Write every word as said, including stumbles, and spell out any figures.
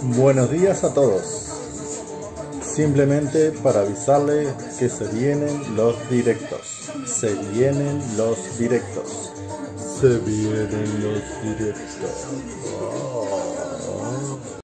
Buenos días a todos. Simplemente para avisarles que se vienen los directos. Se vienen los directos. Se vienen los directos. Oh.